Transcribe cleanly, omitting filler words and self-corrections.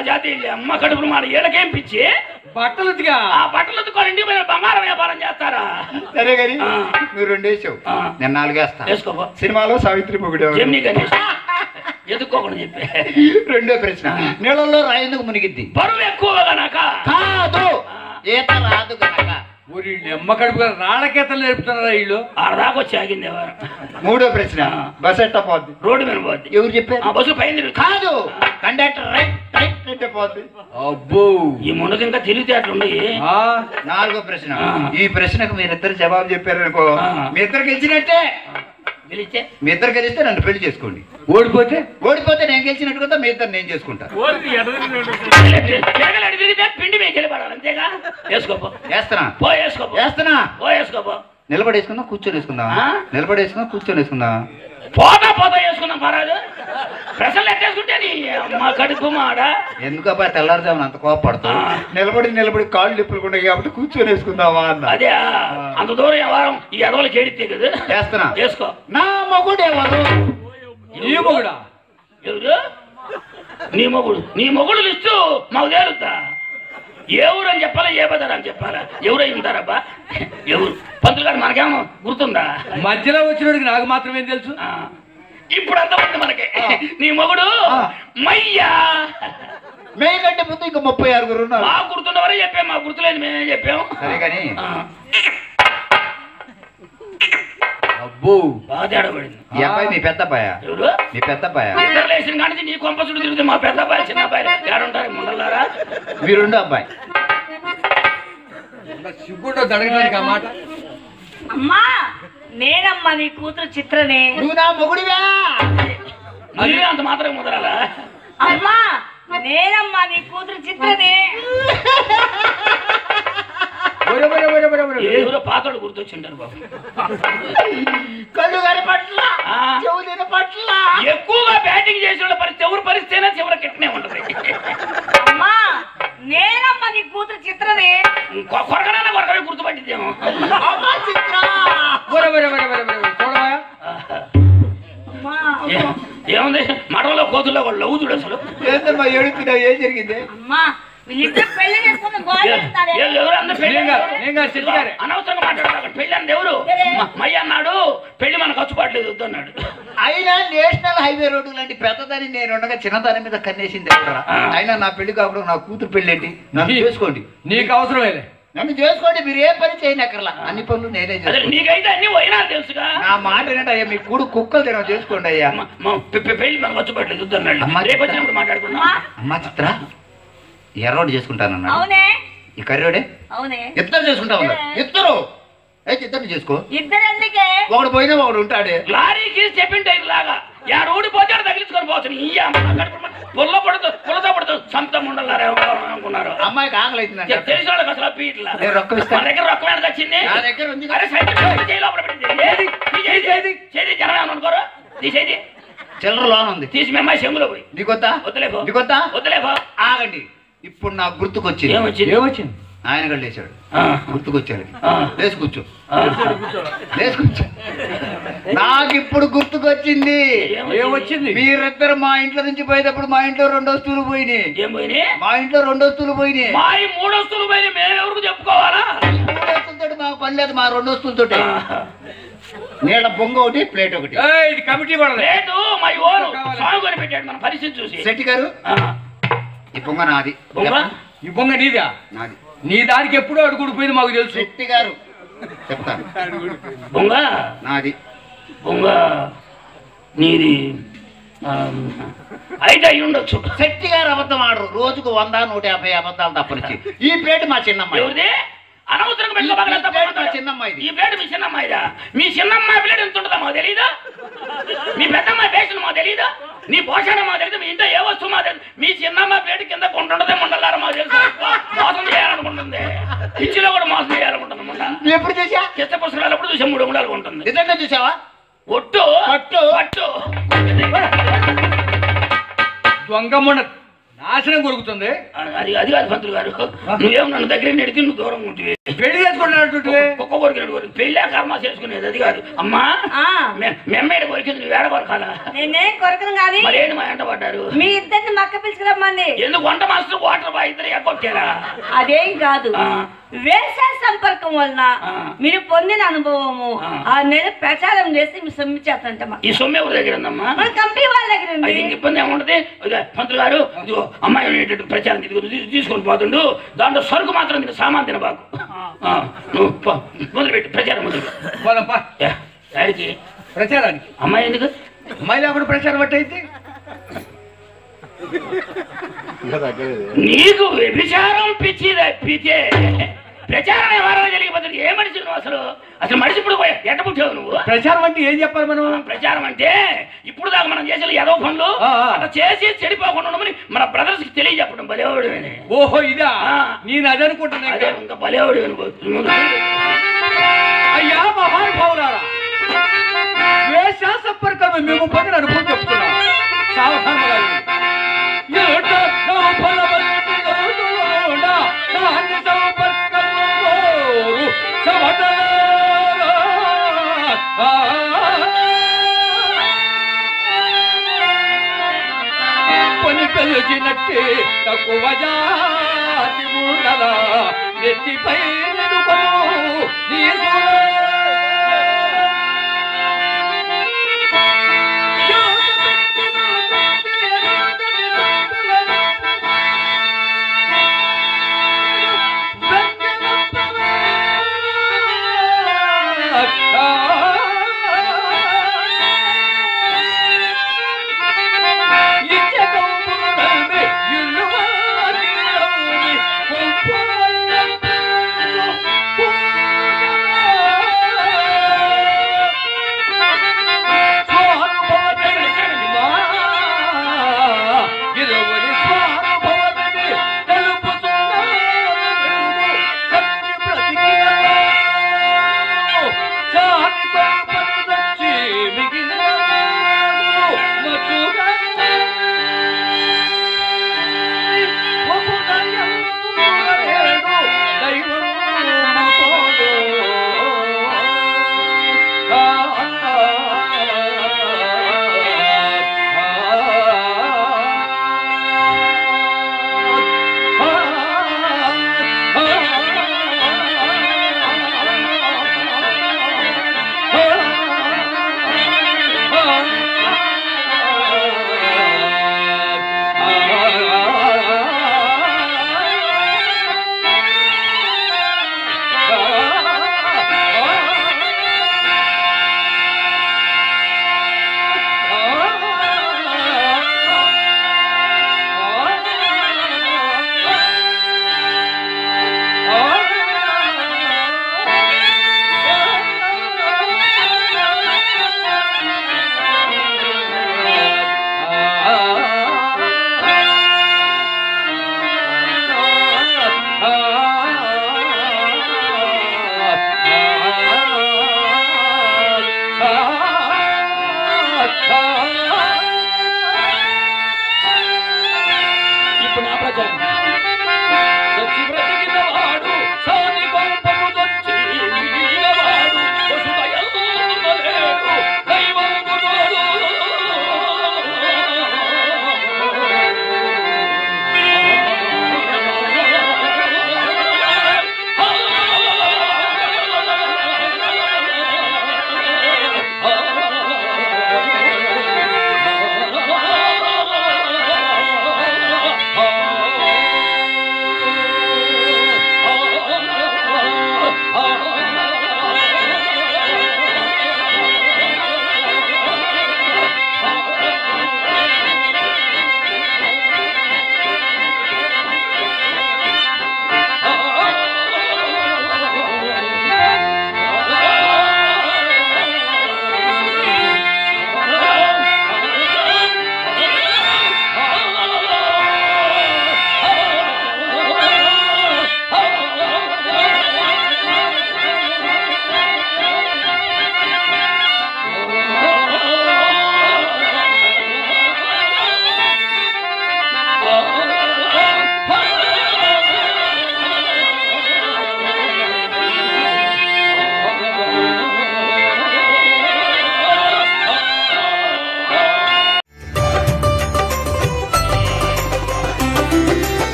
జాతి అమ్మ కడుపులు మాట ఏళ్ళకేం పిచ్చి బట్టలుగా ఆ బట్టలు ఉతుకోవాలి ఇంటికి పోయిన బంగారం వ్యాపారం చేస్తారా? సరే గాని మీరు 2 వేసావు, నేను 4 వేస్తా. వేసుకోపో. సినిమాలో సావిత్రి మొగుడు జమ్ని గణేష్ ఎదుకోకుండా చెప్పి. రెండో ప్రశ్న, నీళ్ళల్లో రాయి ఎందుకు మునిగిద్ది? బరువు ఎక్కువ గనక. కాదు, ఈత రాదు గనక. ఊరి అమ్మ కడుపు రాళ్ళకేతలు నేర్పుతున్నారా వీళ్ళు? ఆడదాకా వచ్చి ఆగింది ఎవరు? మూడో ప్రశ్న, బస్ ఎట్ట పోద్ది? రోడ్డు మీద పోద్ది. ఎవరు చెప్పారు? బస్సు పైన కాదు, కండక్టర్ రైట్ రైట్ అంటే పోద్ది. అబ్బో, ఈ ముందుకు ఇంకా తెలివితేటలు ఉన్నాయి. నాలుగో ప్రశ్న, ఈ ప్రశ్నకు మీరిద్దరు జవాబు చెప్పారనుకో మీ ఇద్దరు గెలిచినట్టే. మీ ఇద్దరు గెలిస్తే నన్ను పెళ్లి చేసుకోండి. ఓడిపోతే నేను గెలిచినట్టు కదా మీ ఇద్దరు నేను చేసుకుంటా. పిండి మేకెళ్ళి పడాలి అంతేగా. వేసుకోపో. వేస్తున్నా పో వేసుకోపో. వేస్తున్నా పో వేసుకోపో. నిలబడేసుకుందాం కూర్చొని వేసుకుందాం. నిలబడేసుకుందాం కూర్చొని వేసుకుందాం. పోతా వేసుకుందాం పరాదు. ప్రశ్నలు ఎట్టేసుకుంటే నీ అమ్మ కడుపు మాడ. ఎందుకబ్బా తెల్లారుజామున అంత కోపడతావు? నిలబడి కాళ్ళు నిప్పులు ఉన్నాయి కాబట్టి కూర్చొని వేసుకుందామా అన్న. అదే అంత దూరం వ్యవహారం ఈ ఎడవలకి ఏడితే కదా. చేస్తున్నా. చేసుకో. నా మొగుడు ఎవరు? నీ మొగుడా? ఎవరు? నీ మొగుడు లిస్టు మాకు తేలుద్దా? ఏ ఊరు అని చెప్పాలా, ఏ బజార్ అని చెప్పాలా? ఎవరు అయి ఉంటారబ్బా? ఎవరు? పంతులు గారు మనకేమో గుర్తుందా? మధ్యలో వచ్చినోడికి నాకు మాత్రమే తెలుసు. ఇప్పుడు అర్థమైంది మనకి. నీ మొగుడు మయ్యా. మే కంటే ముందు ఇంకా 36 ఉన్నారు. మా గుర్తున్నవరే చెప్పాం, మా గుర్తులేదు మేమే చెప్పాం. సరే కానీ అబ్బో, బాగా తేడా పడింది. ఈ అబ్బాయి మీ పెద్ద అబ్బాయా? ఎవరు? మీ పెద్ద అబ్బాయా? లేచిన కానీ నీ కొంపసుడు తిరిగితే మా పెద్ద అబ్బాయి చిన్న అబ్బాయి ఏడుంటారు ముండలారా? మీ రెండో అబ్బాయి. సిగ్గుంటో దడగడానికి ఆ మాట. అమ్మా, నేనమ్మా నీ కూతురు చిత్రనే. నువ్వు నా మొగుడివా? నువ్వే అంత మాత్రం ముదరాలా? అమ్మా, నేనమ్మా నీ కూతురు చిత్రనే. ఎవరో పాతోడు గుర్తొచ్చింటారు బాబు. కళ్ళు గారి పట్ల చెవుదిన పట్ల ఎక్కువగా బ్యాటింగ్ చేసిన పరిస్థితి ఎవరు పరిస్థితి చివరికి ఎట్నే ఉంటది. అమ్మా, నేనమ్మా నీ కూతురు చిత్రనే. కొరకనైనా కొరకమే గుర్తుపట్టిద్దేమో. ఏముంది మడవలో కోతుల్లో వాళ్ళు లవ్ చూడు అసలు. ఏంటమ్మా ఏడుతున్నా? ఏం జరిగింది? అమ్మా, వీళ్ళిద్దరు పెళ్లి చేసుకుని గోడ పెడతారే. ఎవరు అందరూ పెళ్లి అనవసరంగా మాట్లాడతారు. పెళ్లి అన్నది ఎవరు? మయ్య అన్నాడు పెళ్లి మనకు ఖర్చుపాట్లేదు వద్దు అన్నాడు. అయినా నేషనల్ హైవే రోడ్డు లాంటి పెద్దదాన్ని నేను ఉండగా చిన్నదాని మీద కన్నేసింది ఎవరా? అయినా నా పెళ్లి కాకుండా నా కూతురు పెళ్లి ఏంటి? నన్ను చేసుకోండి. నీకు అవసరమే. నన్ను చేసుకోండి, మీరు ఏ పని చేయనక్కర్లా. అన్ని పనులు నేనే చేస్తాను. నీకైతే అన్ని పోయినా తెలుసుగా. నా మాట ఏంటంటే అయ్యా మీ కూడు కుక్కలు తిన చేసుకోండి అయ్యా. పెళ్లి మనకు ఖర్చుపాట్లేదు వద్దు అన్నాడు. రేపు వచ్చినప్పుడు మాట్లాడుకున్నా. అమ్మా చిత్ర, ఎర్రోడు చేసుకుంటానన్నా. అవునే. ఈ కర్రోడే? అవునే. ఇద్దరు చేసుకుంటా ఉన్నారు. ఇద్దరు అయితే ఇద్దరు చేసుకో. ఇద్దరు ఎందుకే? ఒకడు పోయినా ఒకడు ఉంటాడే. లారీకి చెప్పింటే టైర్ లాగా యారు ఊడిపోతే తగిలించుకొని పోతుంది. ఈ పుల్లతో పడుతూ సంతం ఉండాలి అనుకున్నారు. అమ్మాయికి ఆకలి అవుతుందండి. తెలిసిన వాళ్ళకి అసలు పీట్లా రొక్కం ఇస్తాను. మన దగ్గర రొక్కం ఎంత వచ్చింది? నా దగ్గర ఉంది. అరే సైకిల్ చేయి లోపల పెట్టింది. చేది జనం ఏమనుకోరు? తీసేది చిల్లర లోన్ ఉంది. తీసి మేము చెంగులో పోయి నీకొద్దా? వద్దులేపో. నీకొద్దా? వద్దులేపో. ఆగండి, ఇప్పుడు నాకు గుర్తుకొచ్చింది. ఏమొచ్చింది? ఆయన గళ్ళు వేసాడు. గుర్తుకొచ్చాడు. లేచి కూర్చో. లేచి కూర్చో. నాకు ఇప్పుడు గుర్తుకొచ్చింది. ఏమొచ్చింది? మీరిద్దరు మా ఇంట్లో నుంచి పోయేటప్పుడు మా ఇంట్లో 2 వస్తువులు పోయినాయి. ఏం పోయినాయి? మా ఇంట్లో 2 వస్తువులు పోయినాయి. మా 3 వస్తువులు పోయినాయి. మేమెవరికి చెప్పుకోవాలా? 3 వస్తువులతో మాకు పని లేదు. మా 2 వస్తువులతో నీళ్ళ బొంగ ఒకటి, ప్లేట్ ఒకటి. ఇది కమిటీ ప్లేటు మా ఓరు సాగు కొని పెట్టాడు. మన పరిస్థితి చూసి. శెట్టి గారు, ఈ బొంగ నాది. ఈ బొంగ నీదా? నాది. నీ దానికి ఎప్పుడో అడుగుడిపోయింది మాకు తెలుసు. శెట్టి గారు చెప్తాను. బొంగ నాది. బొంగ నీది అయితే అయి ఉండొచ్చు. శెట్టి గారు అబద్ధం ఆడరు. రోజుకు 100, 150 అబద్ధాలు తప్పనిచ్చి. ఈ ప్లేట్ మా చిన్నమ్మాయి. ఎవరిది? అనవసరంగా చిన్నమ్మాయి. ఈ ప్లేట్ మీ చిన్నమ్మాయిదా? మీ చిన్నమ్మాయి ప్లేట్ ఎంత ఉంటుందా మాకు తెలీదా? మీ పెద్దమ్మాయి పేషన్ మాకు తెలీదా? నీ పోషణ మాకు తెలియదు. మీ ఇంట్లో ఏ వస్తువు మాకు తెలియదు. మీ చిన్నమ్మాయి ప్లేట్ కింద కొంటుండదే ముండలారా మాకు తెలుసు. మోసం చేయాలనుకుంటుంది. పిచ్చిలో కూడా మోసం చేయాలనుకుంటుంది. ముండ ఎప్పుడు చూసా? చిత్త పుస్తకాలు ఎప్పుడు చూసా 3 ఉండాలి ఉంటుంది. నిజంగా చూసావా? ఒట్టు పట్టు పట్టు దొంగ ముండ నాశనం కొరుకుతుంది. అది కాదు పంతులు గారు. నువ్వేమో నన్ను దగ్గర నెడితే నువ్వు దూరంగా ఉంటుంది. పెళ్లి చేసుకుంటున్నట్టు ఒక కొరికినట్టు కొరికి పెళ్ళా కర్మ చేసుకునేది అది కాదు అమ్మా. మెమ్మేడ కొరికింది నువ్వు వేడ కొరకాల. నేనేం కొరకను కానీ మరి ఏంటి మా ఎంట పడ్డారు? మీ ఇద్దరిని మక్క పిలుచుకురమ్మంది. ఎందుకు వంట మాస్టర్ వాటర్ బా ఇద్దరు ఎక్కొచ్చారా? అదేం కాదు, వేష సంపర్కం వలన మీరు పొందిన అనుభవము ఆ నెల ప్రచారం చేసి మీరు సొమ్ము చేస్తాంటమ్మా. ఈ సొమ్ము ఎవరి దగ్గర ఉందమ్మా? మన కంపెనీ వాళ్ళ దగ్గర ఉంది. ఇబ్బంది ఏముంటది? పంతులు గారు ఇదిగో అమ్మాయి ప్రచారం తీసుకొని పోతుండు, దాంట్లో సరుకు మాత్రం తిన సామాన్ తినబాకు. నువ్వు మొదలుపెట్టు ప్రచారం మొదలుపెట్టి. ప్రచారానికి అమ్మాయి ఎందుకు? అమ్మాయి లేకుండా ప్రచారం బట్టి అయితే నీకు వ్యభిచారం పిచ్చిదే పిచ్చే. ప్రచారం ఎవరో జరిగిపోతే ఏ మనిషి నువ్వు? అసలు అసలు మనిషి ఇప్పుడు ఎట్ట పుట్టావు నువ్వు? ప్రచారం అంటే ఏం చెప్పాలి మనం? ప్రచారం అంటే ఇప్పుడు దాకా మనం చేసే ఏదో పనులు అట్లా చేసి చెడిపోకుండా ఉండమని మన బ్రదర్స్ కి తెలియజెప్పడం. బలేవాడు. ఓహో ఇదా? నేను అది అనుకుంటున్నా. ఇంకా బలేవాడు. అయ్యా మహానుభావులారా, వేష సంపర్కం మేము పొందిన అనుభవం చెప్తున్నా. సావధానంగా పని పిలిచినట్టే తక్కువ జాతి ఉండలా నెత్తిపై